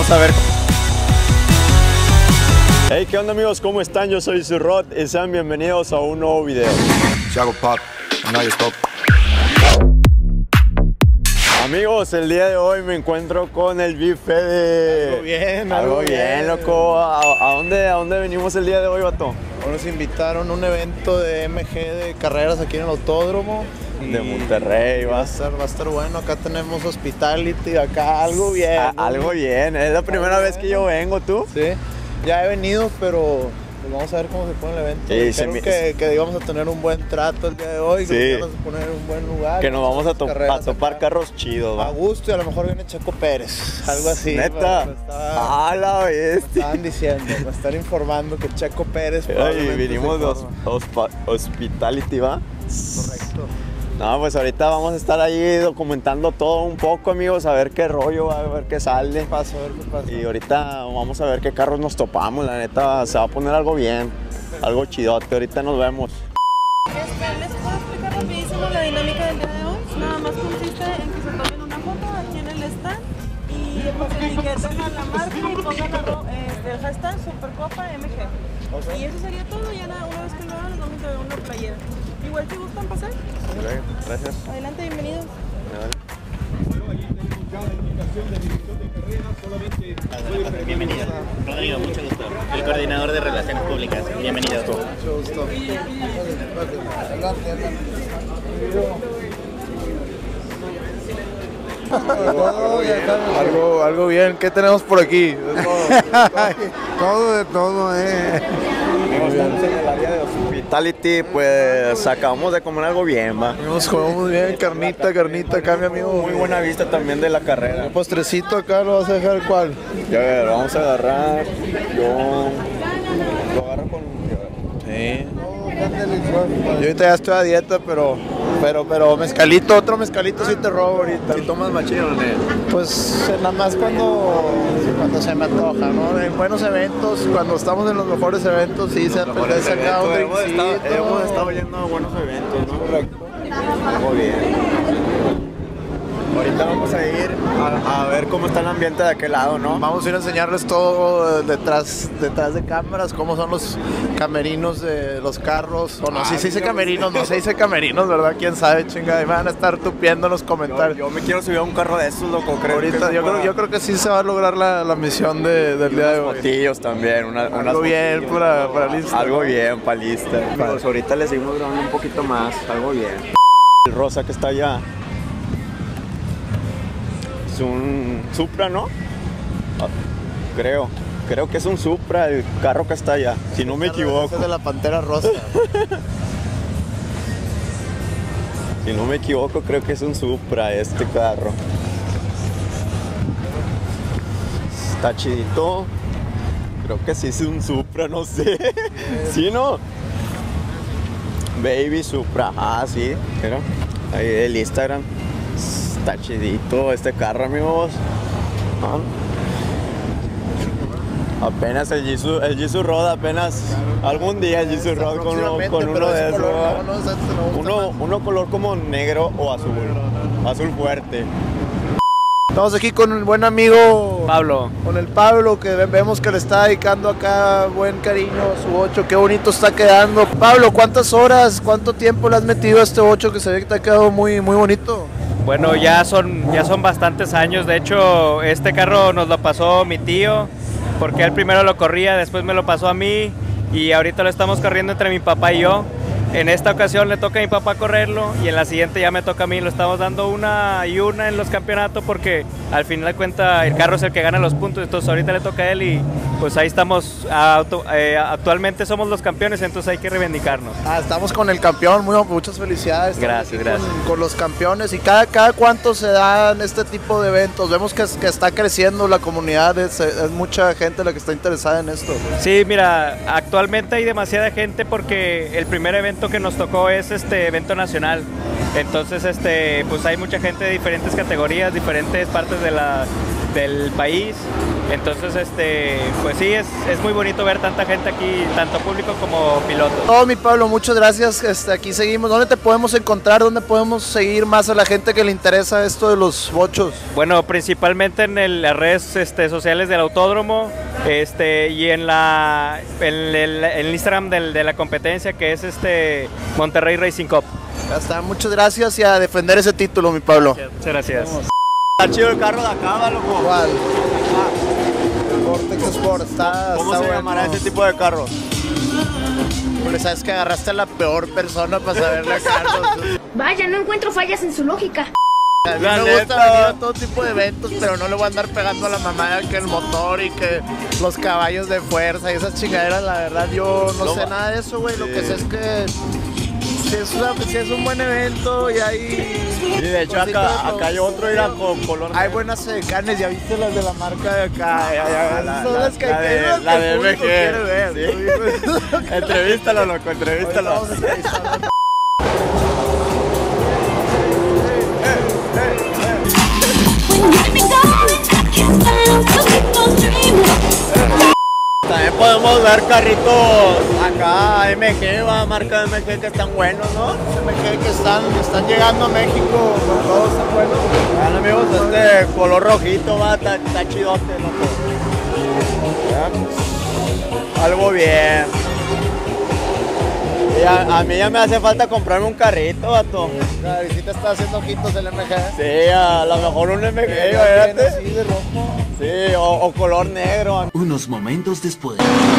vamos a ver. Hey, ¿qué onda amigos? ¿Cómo están? Yo soy Zurrot y sean bienvenidos a un nuevo video. Chago Pop, no hay stop. Amigos, el día de hoy me encuentro con el bife de... Algo bien, loco. ¿A dónde venimos el día de hoy, vato? Nos invitaron a un evento de MG de carreras aquí en el autódromo. De Monterrey, va a estar bueno. Acá tenemos Hospitality, acá algo bien. Algo bien, es la primera vez que yo vengo, ¿tú? Sí, ya he venido, pero pues vamos a ver cómo se pone el evento. Sí, Creo que íbamos a tener un buen trato el día de hoy, sí. que vamos a poner un buen lugar. Que nos vamos a topar acá carros chidos, a ¿va? gusto, y a lo mejor viene Checo Pérez, algo así. ¿Neta? ¡Ah, la bestia! Estaban diciendo, me están informando que Checo Pérez... Y vinimos de Hospitality, ¿va? Correcto. No, pues ahorita vamos a estar ahí documentando todo un poco, amigos, a ver qué rollo, a ver qué sale. ¿Qué pasa? A ver qué pasa. Y ahorita vamos a ver qué carros nos topamos, la neta, se va a poner algo bien, algo chidote, ahorita nos vemos. Les puedo explicar rapidísimo la dinámica del día de hoy. Nada más consiste en que se tomen una foto aquí en el stand y pues etiqueten a la marca y pongan el hashtag Supercopa MG. Okay. Y eso sería todo, ya una vez que lo hagan les vamos a dar una playera. Igual si gustan pasar. Okay, gracias. Adelante, bienvenidos. Bienvenido, Rodrigo, mucho gusto. El coordinador de Relaciones Públicas. Bienvenido. Mucho gusto. Algo bien. ¿Qué tenemos por aquí? De todo, Estamos en el área de Hospitality, pues acabamos de comer algo bien, va. Nos comemos bien, carnita acá, mi amigo. Muy buena vista también de la carrera. Un postrecito acá, ¿lo vas a dejar cuál? Ya ver, vamos a agarrar, yo lo agarro con... Sí. Yo ahorita ya estoy a dieta, pero mezcalito, otro mezcalito sí te robo ahorita. Si tomas machino, ¿no? Pues nada más cuando se me antoja, ¿no? En buenos eventos, cuando estamos en los mejores eventos, sí se apetece acá un drinkcito. Hemos estado yendo a buenos eventos, ¿no? Correcto. Muy bien. Ahorita vamos a ir a ver cómo está el ambiente de aquel lado, ¿no? Vamos a ir a enseñarles todo detrás de cámaras, cómo son los camerinos de los carros. O no, sí se dice camerinos, no se dice camerinos, ¿verdad? ¿Quién sabe, chingada? Y me van a estar tupiendo en los comentarios. Yo me quiero subir a un carro de estos, loco, creo. Ahorita, yo creo que sí se va a lograr la misión del día de hoy. Fotillos también, algo bien para lista. Algo bien para lista. Pues ahorita le seguimos grabando un poquito más, algo bien. El rosa que está allá es un Supra, ¿no? Creo que es un Supra el carro que está allá, si no me equivoco. Ese es de la Pantera Rosa. Si no me equivoco, creo que es un Supra este carro. Está chidito. Creo que sí es un Supra, no sé. ¿Sí, no? Baby Supra. Ah, sí. Mira. Ahí el Instagram. Está chidito este carro, amigos. Apenas el Jisoo Road, apenas algún día el Jisoo Road con uno de esos. Uno color como negro o azul fuerte. Estamos aquí con el buen amigo Pablo. Con el Pablo, que vemos que le está dedicando acá buen cariño a su 8. Qué bonito está quedando. Pablo, ¿cuántas horas, cuánto tiempo le has metido a este 8 que se ve que te ha quedado muy bonito? Bueno, ya son bastantes años. De hecho, este carro nos lo pasó mi tío, porque él primero lo corría, después me lo pasó a mí y ahorita lo estamos corriendo entre mi papá y yo. En esta ocasión le toca a mi papá correrlo y en la siguiente ya me toca a mí. Lo estamos dando una y una en los campeonatos porque al final de cuentas el carro es el que gana los puntos. Entonces ahorita le toca a él y pues ahí estamos. Actualmente somos los campeones, entonces hay que reivindicarnos. Estamos con el campeón, muchas felicidades. Gracias. Con los campeones. ¿Y cada cuánto se dan este tipo de eventos? Vemos que está creciendo la comunidad, es mucha gente la que está interesada en esto. Sí, mira, actualmente hay demasiada gente porque el primer evento que nos tocó es evento nacional. Entonces pues hay mucha gente de diferentes categorías, diferentes partes del país. Entonces, pues sí, es muy bonito ver tanta gente aquí, tanto público como pilotos. Oh, mi Pablo, muchas gracias. Aquí seguimos. ¿Dónde te podemos encontrar? ¿Dónde podemos seguir más a la gente que le interesa esto de los bochos? Bueno, principalmente en las redes sociales del autódromo y en el Instagram de la competencia, que es Monterrey Racing Cup. Ya está, muchas gracias y a defender ese título, mi Pablo. Muchas gracias. Está chido el carro de acá, loco. ¿Cuál? El Vortex Sport, ¿Cómo está se llamará bueno. ese tipo de carros? Hombre, sabes que agarraste a la peor persona para saberle a Carlos. Vaya, no encuentro fallas en su lógica. A mí La me gusta neta. venir a todo tipo de eventos, pero no le voy a andar pegando a la mamada que el motor y que los caballos de fuerza y esas chingaderas. La verdad, yo no sé nada de eso, güey. Lo que sé es que si es un buen evento y hay... Y de hecho acá hay otro irá con color. Hay buenas canes, ya viste las de la marca de acá. Son las que la de el público MG. quiere ver. Sí. Entrevístalo, loco, entrevístalo. Vamos a entrevistarlo. También podemos ver carritos acá, MG, marca MG que están buenos, ¿no? MG que están llegando a México, todos están buenos. Vean, amigos, color rojito, está chidote, loco. ¿Ya? Algo bien. Y a mí ya me hace falta comprarme un carrito, vato. La visita está haciendo ojitos el MG. Sí, a lo mejor un MG, imagínate. Sí, de rojo. Sí, o color negro. Unos momentos después.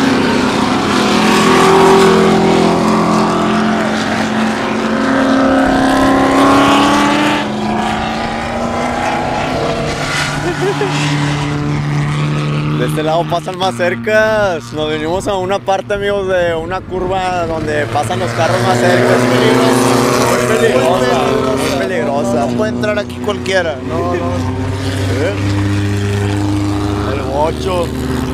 De este lado pasan más cerca. Nos venimos a una parte, amigos, de una curva donde pasan los carros más cerca. Muy peligrosa, muy peligrosa. No puede entrar aquí cualquiera. No. El bocho.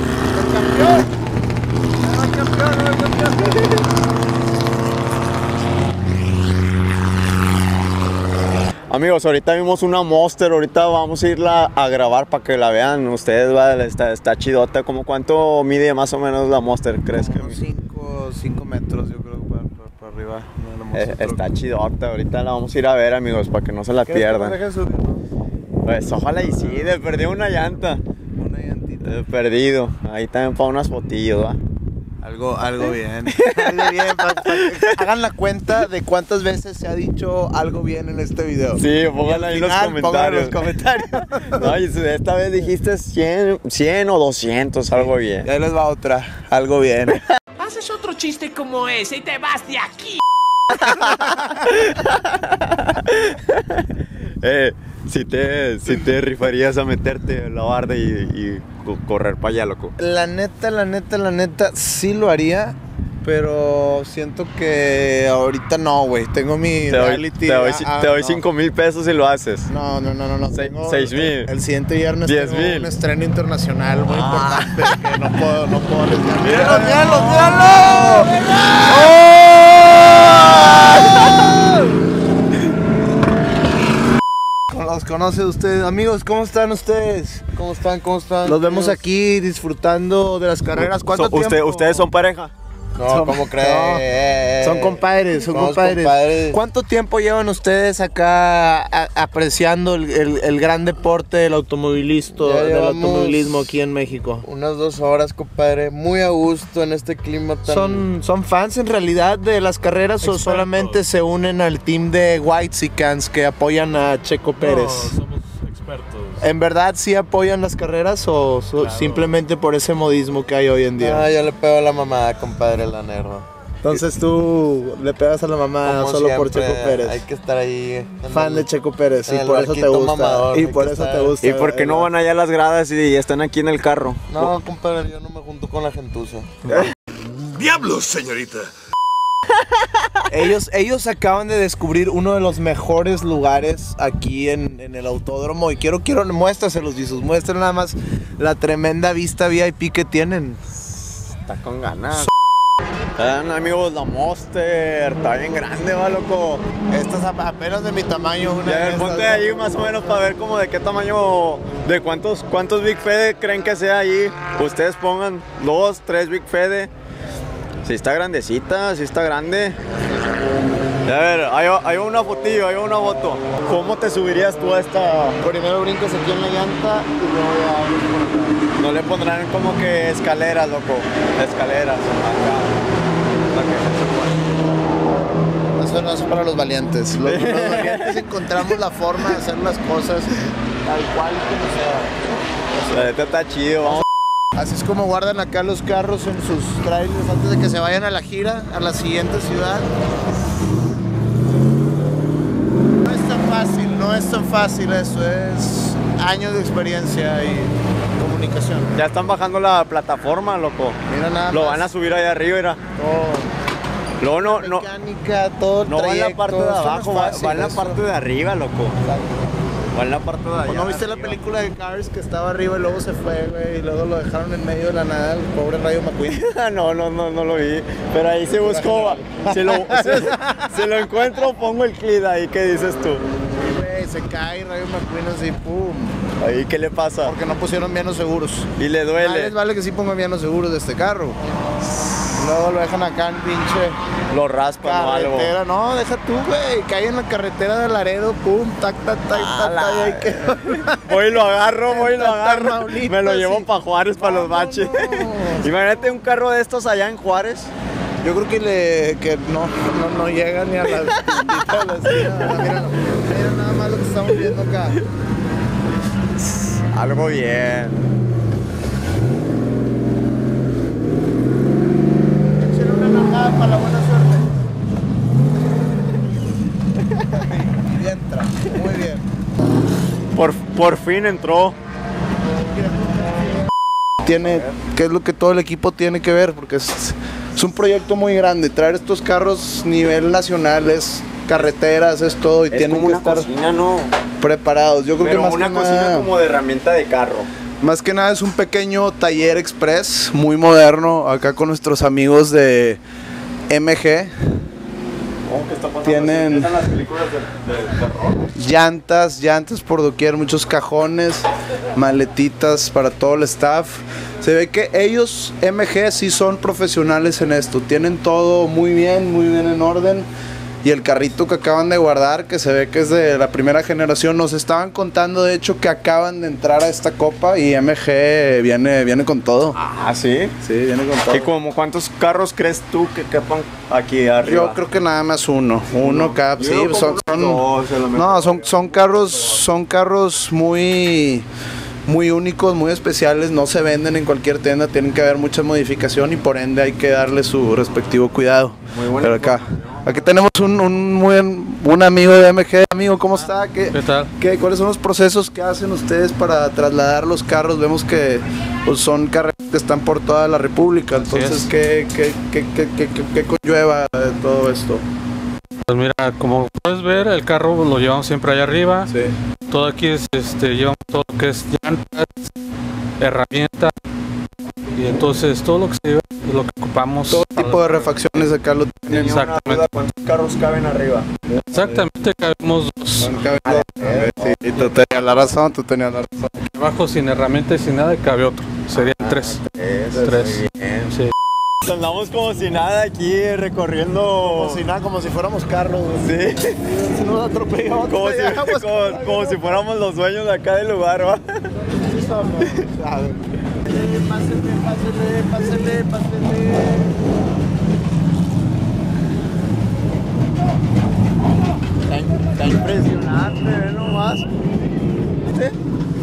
Amigos, ahorita vimos una Monster, ahorita vamos a irla a grabar para que la vean ustedes, ¿vale? Está chidota. ¿Cómo cuánto mide más o menos la Monster, crees que? 5 metros, yo creo, para arriba. Está chidota, ahorita la vamos a ir a ver, amigos, para que no se la pierdan. Pues ojalá y sí, de perdido una llanta. Una llantita. Perdido, ahí también para unas fotillos, ¿va? Algo bien. Algo bien. Hagan la cuenta de cuántas veces se ha dicho algo bien en este video. Sí, pónganlo ahí en los comentarios. No, y esta vez dijiste 100 o 200, algo bien. Y ahí les va otra, algo bien. Haces otro chiste como ese y te vas de aquí. Si te rifarías a meterte en la barda y correr para allá, loco. La neta, sí lo haría, pero siento que ahorita no, güey. Tengo mi reality. Te doy no. 5,000 pesos si lo haces. No. Tengo 6,000. El siguiente viernes 10,000. tengo un estreno internacional muy importante que no puedo arriesgar. Los conoce usted, amigos, ¿cómo están ustedes? ¿Cómo están? Los vemos aquí disfrutando de las carreras. ¿Cuánto tiempo? ¿Ustedes son pareja? No, ¿cómo crees? Son compadres, compadres. ¿Cuánto tiempo llevan ustedes acá apreciando el gran deporte del automovilismo aquí en México? Unas 2 horas, compadre. Muy a gusto en este clima tan... ¿Son fans en realidad de las carreras expertos, o solamente se unen al team de Whitexicans que apoyan a Checo Pérez? No, somos expertos. ¿En verdad sí apoyan las carreras o claro, simplemente por ese modismo que hay hoy en día? Ah, yo le pego a la mamá, compadre, la nerva. Entonces tú le pegas a la mamá como solo siempre, por Checo Pérez. Hay que estar ahí. Fan de Checo Pérez y el por eso te barquito gusta. mamador, Y hay por que eso estar. te gusta. ¿Y por qué no van allá a las gradas y están aquí en el carro? No, compadre, yo no me junto con la gentuza. ¡Diablos, señorita! Ellos acaban de descubrir uno de los mejores lugares aquí en el autódromo y quiero muéstraselos, Jesus, muestren nada más la tremenda vista VIP que tienen. Está con ganas. Amigos, la Monster, está bien grande, va, loco. Esta es apenas de mi tamaño. Ya, a ver, ponte ahí más o menos para ver como de qué tamaño, de cuántos Big Fede creen que sea ahí. Ustedes pongan 2, 3 Big Fede. Si está grandecita, si está grande. A ver, hay una fotillo, hay una foto. ¿Cómo te subirías tú a esta? Primero brincas aquí en la llanta y luego ya abres por acá. No le pondrán como que escaleras, loco. Escaleras acá. Eso no es para los valientes. Los valientes encontramos la forma de hacer las cosas tal cual como sea. La neta está chido, vamos. Así es como guardan acá los carros en sus trailers antes de que se vayan a la gira, a la siguiente ciudad. No es tan fácil eso, es años de experiencia y comunicación. Ya están bajando la plataforma, loco. Mira nada Lo más. van a subir allá arriba, mira. Todo. Luego no Mecánica, todo el va en la trayecto, parte de esto no es abajo, fácil, va en la eso. parte de arriba, loco. Va en la parte de allá. ¿No viste la película de Cars que estaba arriba y luego se fue, güey? Y luego lo dejaron en medio de la nada, el pobre Rayo McQueen. No lo vi. Pero ahí se buscó. Si lo encuentro, pongo el clip ahí. ¿Qué dices tú? Güey, se cae Rayo McQueen así, pum. Ahí, ¿qué le pasa? Porque no pusieron bien los seguros. Y le duele. Vale que sí pongan bien los seguros de este carro. Luego lo dejan acá en pinche lo raspan o algo. carretera. No, deja tú, güey. Cae en la carretera de Laredo, pum, tac, tac, tac, tac, tac, y ahí quedó. Voy y lo agarro. Me lo llevo sí. para Juárez, para los baches. Imagínate un carro de estos allá en Juárez. Yo creo que no llega ni a la puntita de la esquina. Mira nada más lo que estamos viendo acá. Algo bien. Échale una enojada para la buena suerte. Y entra, muy bien. Por fin entró. ¿Qué es lo que todo el equipo tiene que ver? Porque es un proyecto muy grande. Traer estos carros a nivel nacional es carreteras, es todo. Y es tienen como que una estar cocina, ¿no? preparados. Yo creo Pero que más una que cocina nada, como de herramienta de carro. más que nada es un pequeño taller express muy moderno. Acá con nuestros amigos de MG. ¿Qué está pasando? Tienen ¿Empiezan las películas de terror? llantas por doquier, muchos cajones, maletitas para todo el staff. Se ve que ellos, MG, sí son profesionales en esto. Tienen todo muy bien en orden. Y el carrito que acaban de guardar, que se ve que es de la primera generación, nos estaban contando de hecho que acaban de entrar a esta copa y MG viene con todo. Ah, ¿sí? Sí, viene con todo. ¿Y como cuántos carros crees tú que quepan aquí arriba? Yo creo que nada más uno cap, sí, son carros muy únicos, muy especiales, no se venden en cualquier tienda, tienen que haber mucha modificación y por ende hay que darle su respectivo cuidado. Muy bueno. Pero aquí tenemos un amigo de MG. Amigo, ¿cómo está? ¿Qué tal? ¿Cuáles son los procesos que hacen ustedes para trasladar los carros? Vemos que pues, son carreras que están por toda la República, entonces ¿qué conlleva todo esto? Pues mira, como puedes ver, el carro lo llevamos siempre allá arriba. Sí. Todo aquí es, llevamos todo lo que es llantas, herramientas, y entonces todo lo que se lleva es lo que ocupamos. Todo tipo de refacciones acá lo tienen. Exactamente. ¿Cuántos carros caben arriba? Exactamente, cabemos dos. Sí, tú tenías la razón. Abajo sin herramienta y sin nada cabe otro. Serían tres. Tres. Sí. Andamos como si nada aquí recorriendo. Como si nada, como si fuéramos carros. Sí. Si nos atropellamos. Como si fuéramos los dueños de acá del lugar, ¿va? Pásele. Está impresionante, ve nomás. ¿Viste?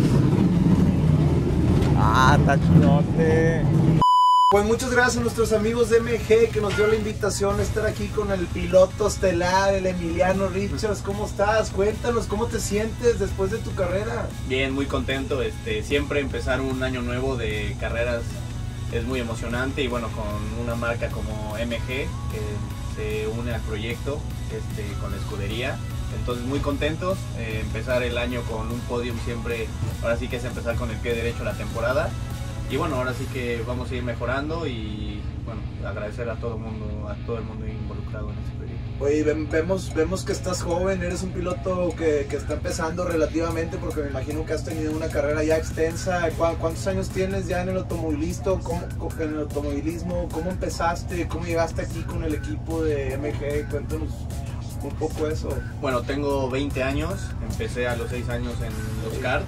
Está chidote. Pues muchas gracias a nuestros amigos de MG que nos dio la invitación a estar aquí con el piloto estelar, el Emiliano Richards. ¿Cómo estás? Cuéntanos, ¿cómo te sientes después de tu carrera? Bien, muy contento. Siempre empezar un año nuevo de carreras es muy emocionante y bueno, con una marca como MG que se une al proyecto con la escudería. Entonces muy contentos, empezar el año con un podium siempre, ahora sí que es empezar con el pie derecho la temporada. Y bueno, ahora sí que vamos a ir mejorando y bueno, agradecer a todo el mundo involucrado en este proyecto. Oye, vemos que estás joven, eres un piloto que está empezando relativamente, porque me imagino que has tenido una carrera ya extensa. ¿Cuántos años tienes ya en el automovilismo? ¿Cómo empezaste? ¿Cómo llegaste aquí con el equipo de MG? Cuéntanos un poco eso. Bueno, tengo 20 años, empecé a los 6 años en los karts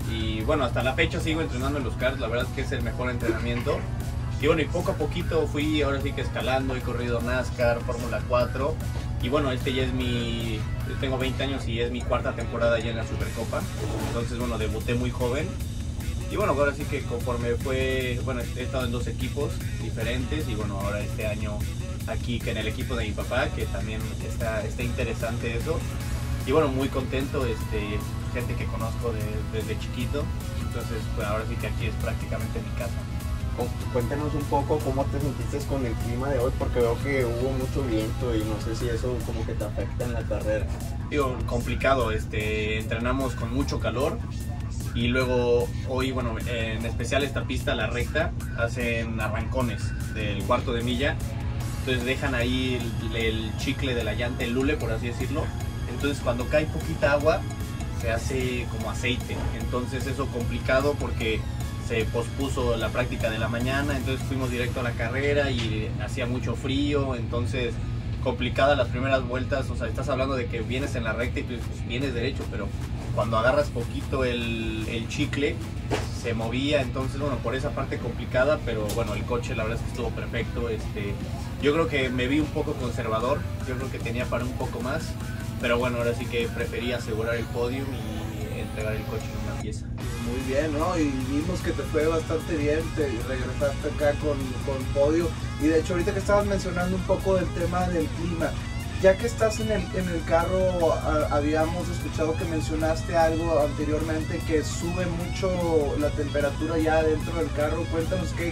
y bueno, hasta la fecha sigo entrenando en los karts, la verdad es que es el mejor entrenamiento. Y bueno, y poco a poquito fui ahora sí que escalando, he corrido NASCAR, Fórmula 4 y bueno, yo tengo 20 años y es mi cuarta temporada ya en la Supercopa, entonces bueno, debuté muy joven y bueno, ahora sí que conforme bueno, he estado en 2 equipos diferentes y bueno, ahora este año aquí que en el equipo de mi papá, que también está interesante eso y bueno, muy contento, gente que conozco desde chiquito, entonces pues ahora sí que aquí es prácticamente mi casa. Cuéntanos un poco cómo te sentiste con el clima de hoy, porque veo que hubo mucho viento y no sé si eso como que te afecta en la carrera. Digo, complicado, entrenamos con mucho calor y luego hoy, bueno, en especial esta pista, la recta, hacen arrancones del cuarto de milla, entonces dejan ahí el chicle de la llanta, el lule por así decirlo, entonces cuando cae poquita agua se hace como aceite, entonces eso complicado porque se pospuso la práctica de la mañana, entonces fuimos directo a la carrera y hacía mucho frío, entonces complicada las primeras vueltas, o sea, estás hablando de que vienes en la recta y tú dices, vienes derecho, pero cuando agarras poquito el chicle se movía, entonces bueno, por esa parte complicada, pero bueno, el coche la verdad es que estuvo perfecto, yo creo que me vi un poco conservador, yo creo que tenía para un poco más, pero bueno, ahora sí que preferí asegurar el podio y entregar el coche en una pieza. Muy bien, ¿no? Y vimos que te fue bastante bien, te regresaste acá con podio. Y de hecho ahorita que estabas mencionando un poco del tema del clima, ya que estás en el carro, habíamos escuchado que mencionaste algo anteriormente, que sube mucho la temperatura ya dentro del carro. Cuéntanos qué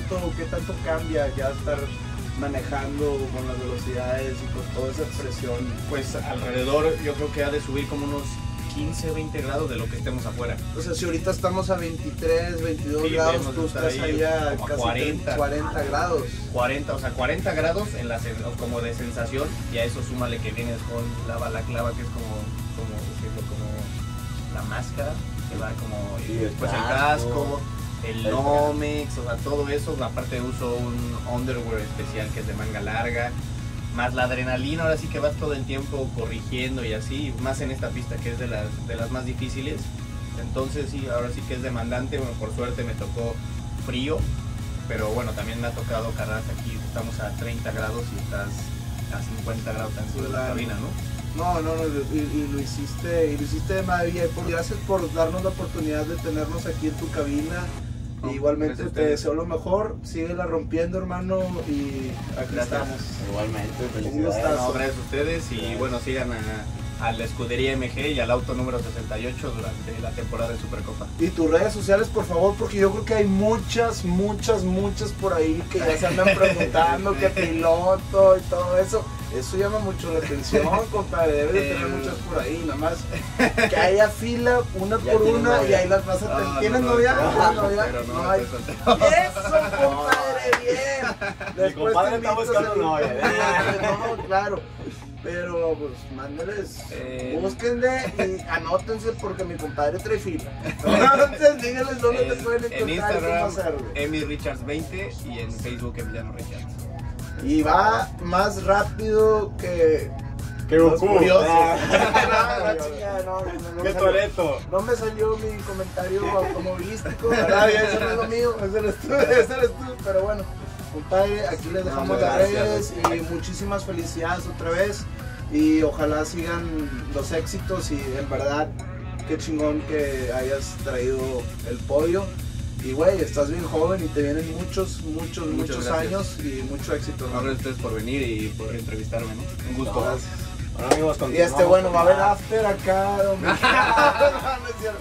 tanto cambia ya estar manejando con las velocidades y con toda esa presión. Pues alrededor yo creo que ha de subir como unos 15, 20 grados de lo que estemos afuera. O sea, si ahorita estamos a 23, 22 grados, tú estás allá casi 40 grados. 40, o sea, 40 grados como de sensación, y a eso súmale que vienes con la balaclava, que es como la máscara, que va como, y después el casco, el Nomex, o sea, todo eso, aparte uso un underwear especial que es de manga larga, más la adrenalina, ahora sí que vas todo el tiempo corrigiendo y así, más en esta pista que es de las más difíciles, entonces sí, ahora sí que es demandante, bueno, por suerte me tocó frío, pero bueno, también me ha tocado carreras aquí, estamos a 30 grados y estás a 50 grados en de la cabina, ¿no? No, y lo hiciste de maravilla, gracias por darnos la oportunidad de tenernos aquí en tu cabina. No, igualmente te deseo lo mejor, síguela rompiendo, hermano, y aquí estamos. Igualmente, un gustazo. Gracias a ustedes y bueno, sigan a la escudería MG y al auto número 68 durante la temporada de Supercopa. Y tus redes sociales, por favor, porque yo creo que hay muchas por ahí que ya se andan preguntando que piloto y todo eso. Eso llama mucho la atención, compadre, debe de tener muchas por ahí, nada más que haya fila una por una y ahí las vas a tener. ¿Tienes novia? No hay. Eso, compadre, bien. El compadre está buscando novia. No, claro. Pero pues mándenles, búsquenle y anótense porque mi compadre trae fila. Entonces díganles dónde te pueden encontrar. En Instagram, Emi Richards 20 y en Facebook Emiliano Richards. Y va más rápido que los curiosos. ¡Qué Toretto! No me salió mi comentario automovilístico. Eso no es lo mío, ese eres tú. Pero bueno, compadre, aquí les dejamos las redes y muchísimas felicidades otra vez. Y ojalá sigan los éxitos y en verdad, qué chingón que hayas traído el podio. Y güey, estás bien joven y te vienen muchos años y mucho éxito, ¿no? Gracias a ustedes por venir y por entrevistarme, ¿no? Un gusto. Gracias. Bueno, amigos, y bueno, va a haber after acá, hombre. No es cierto.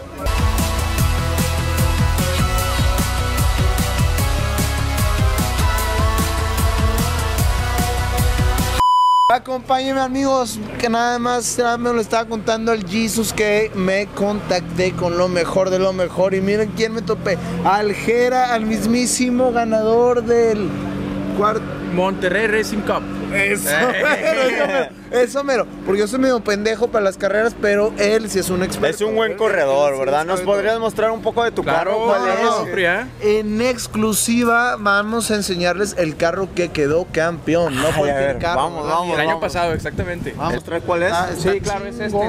Acompáñenme, amigos, que nada más me lo estaba contando el Jesus, que me contacté con lo mejor de lo mejor. Y miren quién me topé, al Jera, al mismísimo ganador del Monterrey Racing Cup. Eso mero. Porque yo soy medio pendejo para las carreras, pero él sí es un experto. Es un buen corredor, ¿verdad? ¿Nos podrías mostrar un poco de tu carro? ¿Cuál es? En exclusiva vamos a enseñarles el carro que quedó campeón. No cualquier carro. Vamos. El año pasado, exactamente. ¿Vamos a mostrar cuál es? Sí, claro, es este.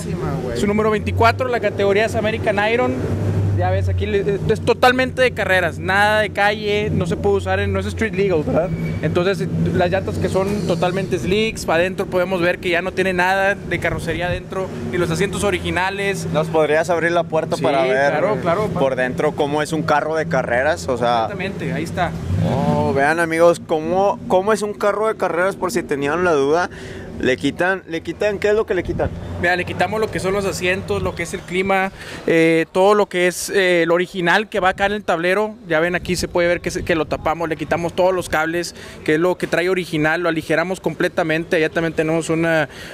Es su número 24, la categoría es American Iron. Ya ves, aquí es totalmente de carreras, nada de calle, no se puede usar, no es street legal, ¿verdad? Entonces las llantas que son totalmente slicks, para adentro podemos ver que ya no tiene nada de carrocería adentro, ni los asientos originales. ¿Nos podrías abrir la puerta para ver claro, por dentro cómo es un carro de carreras? O sea, exactamente, ahí está. Oh, vean amigos, cómo es un carro de carreras, por si tenían la duda. Le quitan, ¿qué es lo que le quitan? Mira, le quitamos lo que son los asientos, lo que es el clima, todo lo que es lo original que va acá en el tablero. Ya ven, aquí se puede ver que lo tapamos, le quitamos todos los cables, que es lo que trae original, lo aligeramos completamente. Allá también tenemos los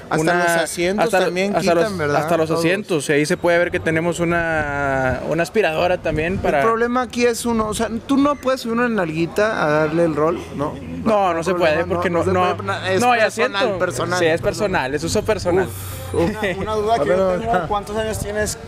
asientos también quitan, ¿verdad? Hasta los asientos, y ahí se puede ver que tenemos una aspiradora también para... El problema aquí es o sea, tú no puedes subir una nalguita a darle el rol, ¿no? No se puede, porque no hay asiento. Personal. Sí, es personal, es uso personal. Una duda que yo tengo, ¿cuántos años tienes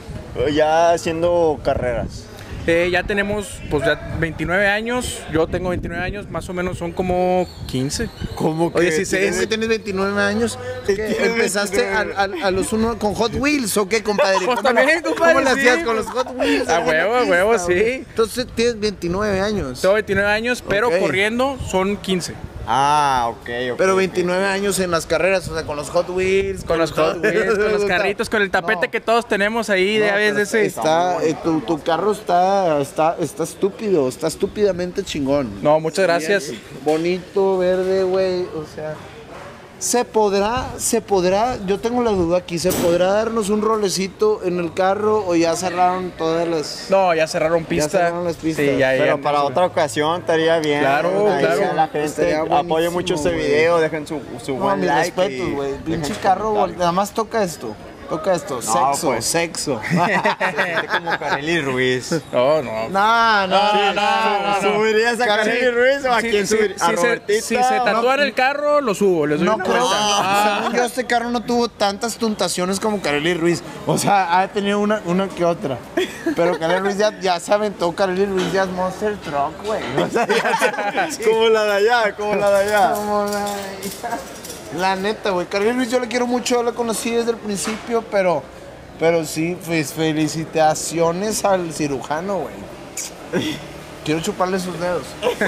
ya haciendo carreras? Ya tenemos pues ya 29 años, yo tengo 29 años, más o menos son como 15. ¿Cómo que? Oye, si tienes 29 años, ¿empezaste a los uno con Hot Wheels o qué, compadre? Pues también, compadre, ¿Cómo le hacías con los Hot Wheels? A huevo, sí. Entonces tienes 29 años. Tengo 29 años, pero corriendo son 15. Ah, ok. Pero 29 años en las carreras, o sea, con los Hot Wheels. Con los carritos, con el tapete que todos tenemos ahí, de vez de ese. Tu carro está estúpido, está estúpidamente chingón. No, muchas gracias. Bonito, verde, güey, o sea... ¿Se podrá, yo tengo la duda aquí, ¿se podrá darnos un rolecito en el carro o ya cerraron todas las...? No, ya cerraron pista. Ya cerraron las pistas. Sí, pero para otra ocasión estaría bien. Claro. La gente apoye mucho este video, dejen su buen like. Respetos, güey. Pinche carro, nada más toca esto. Sexo. Como Kareli Ruiz. No. ¿Subirías a Kareli Ruiz o a quién subirías? ¿A Robertita? Si se tatuara el carro, lo subo. No creo. Según yo, este carro no tuvo tantas tentaciones como Kareli Ruiz. O sea, ha tenido una que otra. Pero Kareli Ruiz ya se aventó. Kareli Ruiz ya es Monster Truck, güey. Como la de allá. La neta, güey. Kareli Ruiz yo le quiero mucho, yo la conocí desde el principio, pero sí, pues felicitaciones al cirujano, güy. Quiero chuparle sus dedos.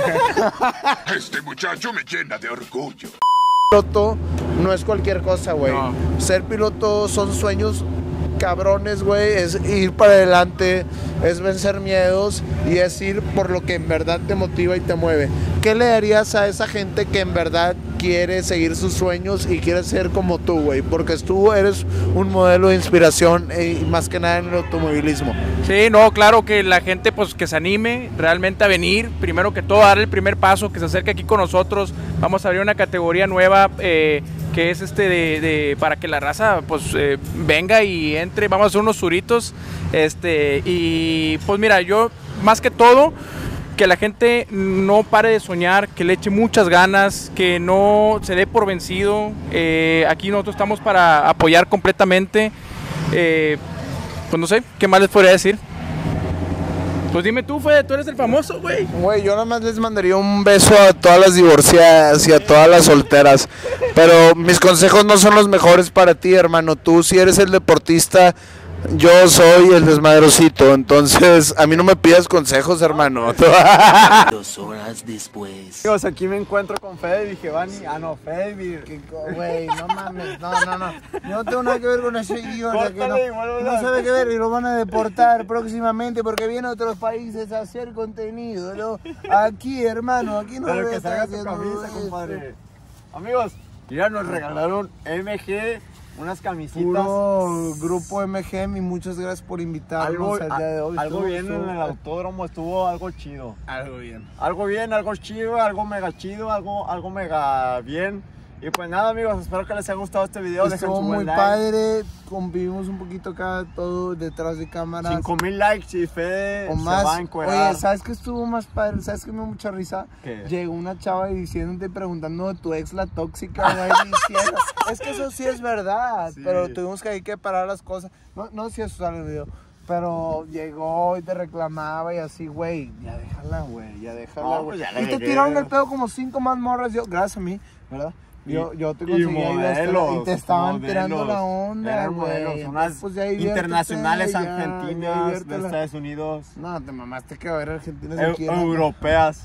Este muchacho me llena de orgullo. Piloto no es cualquier cosa, güey. No. Ser piloto son sueños cabrones, güey. Es ir para adelante, es vencer miedos y es ir por lo que en verdad te motiva y te mueve. ¿Qué le darías a esa gente que en verdad quiere seguir sus sueños y quiere ser como tú, güey? Porque tú eres un modelo de inspiración y más que nada en el automovilismo. Sí, no, claro que la gente pues que se anime realmente a venir, primero que todo dar el primer paso, que se acerque aquí con nosotros. Vamos a abrir una categoría nueva que es para que la raza pues venga y entre. Vamos a hacer unos suritos y pues mira, yo más que todo que la gente no pare de soñar, que le eche muchas ganas, que no se dé por vencido. Aquí nosotros estamos para apoyar completamente. Pues no sé, ¿qué más les podría decir? Pues dime tú, Fede, tú eres el famoso, güey. Güey, yo nada más les mandaría un beso a todas las divorciadas y a todas las solteras. Pero mis consejos no son los mejores para ti, hermano. Tú, si eres el deportista, yo soy el desmadrosito. Entonces, a mí no me pidas consejos, hermano. 2 horas después. Amigos, aquí me encuentro con Fede Vigevani. Fede. Güey, no mames, no. Yo no tengo nada que ver con ese idiota que no sabe qué ver y lo van a deportar próximamente porque viene a otros países a hacer contenido, ¿no? Aquí, hermano, aquí no. Pero que salga tu camisa, compadre. Amigos, ya nos regalaron MG. Unas camisitas. Puro grupo MGM y muchas gracias por invitarnos al día de hoy. Algo bien en el autódromo, estuvo algo chido. Algo chido, algo mega chido, algo mega bien. Y pues nada, amigos, espero que les haya gustado este video. Estuvo muy padre, convivimos un poquito acá, todo detrás de cámaras. 5,000 likes y Fede o se más. va a encuerar. Oye, ¿sabes qué estuvo más padre? ¿Sabes qué me dio mucha risa? ¿Qué? Llegó una chava diciéndote, preguntando de tu ex, la tóxica, güey, diciendo. Es que eso sí es verdad, Sí. pero tuvimos que ahí que parar las cosas. No sé si eso sale en el video. Pero llegó y te reclamaba y así, güey, ya déjala, güey, ya déjala, No, güey. pues ya le Y te llegué. tiraron el pedo como 5 más morras, yo, gracias a mí, ¿verdad? Yo te conseguí ahí modelos, y te estaban modelos. tirando la onda, Eran güey. modelos, unas Pues ya diviértete, internacionales ya argentinas de diviértela. Estados Unidos. No, te mamaste que va a haber argentinas aquí. ¿no? Europeas.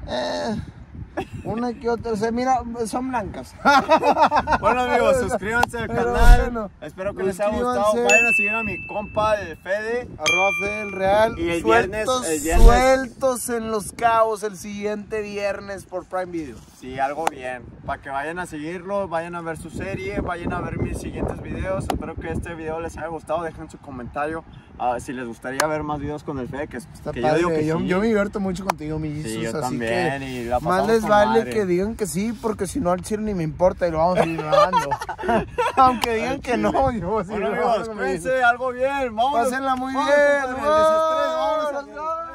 Una que otra, o sea, mira, son blancas. Bueno, amigos, suscríbanse al Pero canal. bueno, Espero que les haya gustado. suscríbanse. Vayan a seguir a mi compa, el Fede. @Fede el Real. Y el sueltos, viernes- sueltos en Los Cabos el siguiente viernes por Prime Video. Sí, algo bien. Para que vayan a seguirlo, vayan a ver su serie, vayan a ver mis siguientes videos. Espero que este video les haya gustado. Dejen su comentario si les gustaría ver más videos con el Fede. Que Está yo padre, digo que yo sí. me divierto mucho contigo, mi Jesus, Sí, yo así también, que y la más pasamos les con vale madre. que digan que sí, porque si no al chile ni me importa y lo vamos a ir grabando. Aunque digan que no, yo voy a seguir Bueno, grabando amigos, con mi cuídense, Jesus. algo bien. Vámonos. Pásenla muy Vámonos, bien. compadre, el desestrés, vámonos.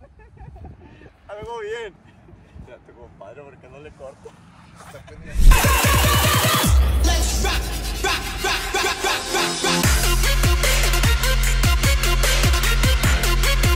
Algo bien. Ya tu compadre, porque no le corto.